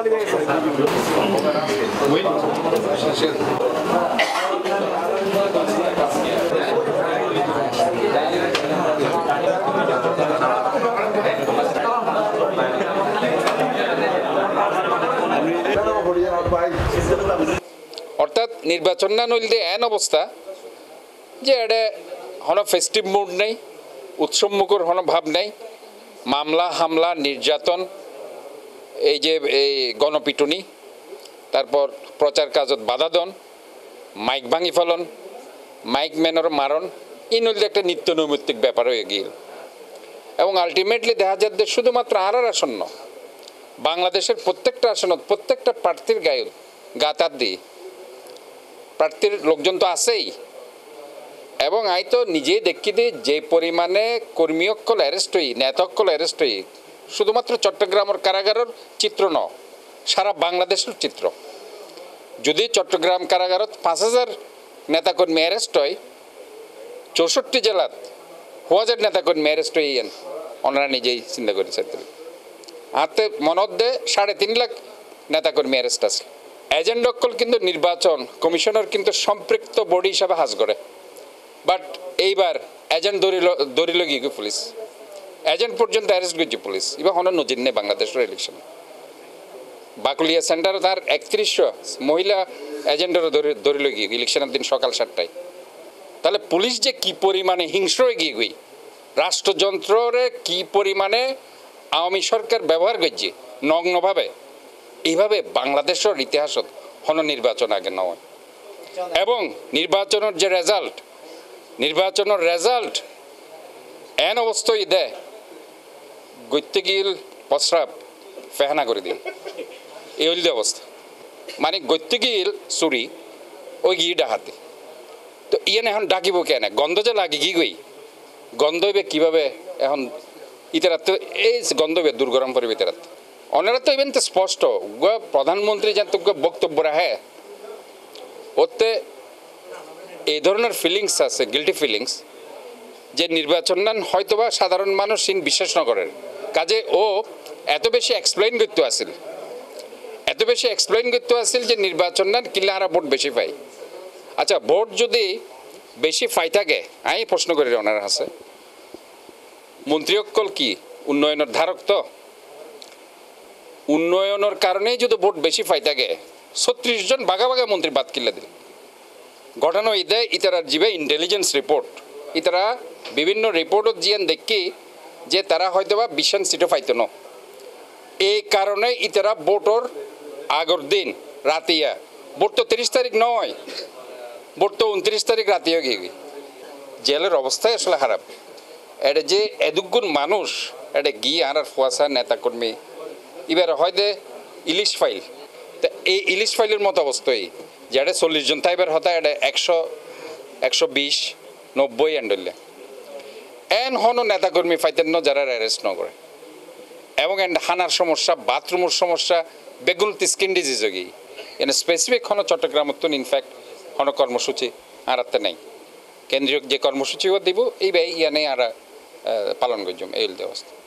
অর্থাৎ নির্বাচন না নইলে এন অবস্থা যে এটা হন ফেস্টিভ মুড নেই, উৎসব মুখর হন ভাব নেই, মামলা হামলা নির্যাতন, এই যে এই গণপিটুনি, তারপর প্রচার কাজত বাধা দন, মাইক ভাঙি ফেলন, মাইক ম্যানর মারণ, এই নইলে একটা নিত্য নৈমিত্তিক ব্যাপার হয়ে গিয়ে এবং আলটিমেটলি দেখা যাচ্ছে শুধুমাত্র আর আসন্ন বাংলাদেশের প্রত্যেকটা আসনত প্রত্যেকটা প্রার্থীর গায়ে গাতার দিয়ে প্রার্থীর লোকজন তো আছেই এবং আই তো নিজেই দেখি দিই যে পরিমাণে কর্মী অক্কল অ্যারেস্ট হই নেতা অক্কল অ্যারেস্ট হই শুধুমাত্র চট্টগ্রামের কারাগারের চিত্র ন সারা বাংলাদেশের চিত্র যদি চট্টগ্রাম কারাগারত 5,000 নেতাকর্মী অ্যারেস্ট হয় 64 জেলাত 1,000 নেতাকর্মী অ্যারেস্ট হইয়েন ওনারা নিজেই চিন্তা করেছেন হাতে মনত দে 3.5 লাখ নেতাকর্মী অ্যারেস্ট আছে এজেন্ট অক্কল কিন্তু নির্বাচন কমিশনার কিন্তু সম্পৃক্ত বডি হিসাবে হাজ করে বাট এইবার এজেন্ট দরিল গিয়ে পুলিশ এজেন্ট পর্যন্ত অ্যারেস্ট করছে পুলিশ এবার হন নজির নেই বাংলাদেশের ইলেকশন বাকুলিয়া সেন্টার তার 3100 মহিলা এজেন্টেরও দরিল গিয়ে ইলেকশনের দিন সকাল 7টায় তাহলে পুলিশ যে কি পরিমাণে হিংস্র হয়ে গিয়ে গই রাষ্ট্রযন্ত্রে কি পরিমাণে আওয়ামী সরকার ব্যবহার করছে নগ্নভাবে এইভাবে বাংলাদেশের ইতিহাসত হন নির্বাচন আগে নয় এবং নির্বাচনের যে রেজাল্ট এন অবস্থায় দেয় গইতে গিল প্রস্রাব ফেহানা করে দিল এই হইল অবস্থা মানে গইতে গিল চুরি ওই গিয়ে ডাহাতে তো ইয়ান এখন ডাকিব কেন গন্ধ যে লাগে কি গই গন্ধ হইবে কীভাবে এখন ইতারাত এই গন্ধ হইবে দুর্গরম পরিবে ইতারাত ওনারা তো ইভেন তো স্পষ্ট প্রধানমন্ত্রী যেন বক্তব্য রাখে ওতে এই ধরনের ফিলিংস আছে গিল্টি ফিলিংস যে নির্বাচন নান হয়তোবা সাধারণ মানুষ বিশ্বাস ন করেন কাজে ও এত বেশি এক্সপ্লেইন করতে আসিল যে নির্বাচন নান কিল্লা আরা ভোট বেশি পাই আচ্ছা ভোট যদি বেশি পাই থাকে আমি প্রশ্ন করি ওনার কাছে মন্ত্রীসকল কি উন্নয়নের ধারক তো উন্নয়নের কারণেই যদি ভোট বেশি পাই থাকে 36 জন বাঘা মন্ত্রী বাদ কিল্লা দিল ঘটনা ইদে ইতারা জিবে ইন্টেলিজেন্স রিপোর্ট ইতারা বিভিন্ন রিপোর্টত জিয়ান দেখি যে তারা হয়তোবা 20 সিটও পাইত না এই কারণে ইতারা ভোটর আগর দিন রাতিয়া ভোট তো 30 তারিখ নয় ভোট তো 29 তারিখ রাতিও গিয়ে জেলের অবস্থায় আসলে খারাপ এটা যে এদুগুণ মানুষ এটা গিয়ে আর ফুয়াশা নেতাকর্মী এবার হয়তো ইলিশ ফাইল তা এই ইলিশ ফাইলের মতো অবস্থায় যেটা 40 জন তাইবার হতা এটা 100 120 90 এন্ডলে এন হন নেতাকর্মী ফাইতেন ন যারা অ্যারেস্ট ন করে এবং হানার সমস্যা বাথরুমের সমস্যা বেগুন স্কিন ডিজিজ গিয়ে এনে স্পেসিফিক হন চট্টগ্রামত ইনফ্যাক্ট হন কর্মসূচি আর নাই কেন্দ্রীয় যে কর্মসূচিও দিব এই ইয়ানে আর পালন করছম এই অবস্থা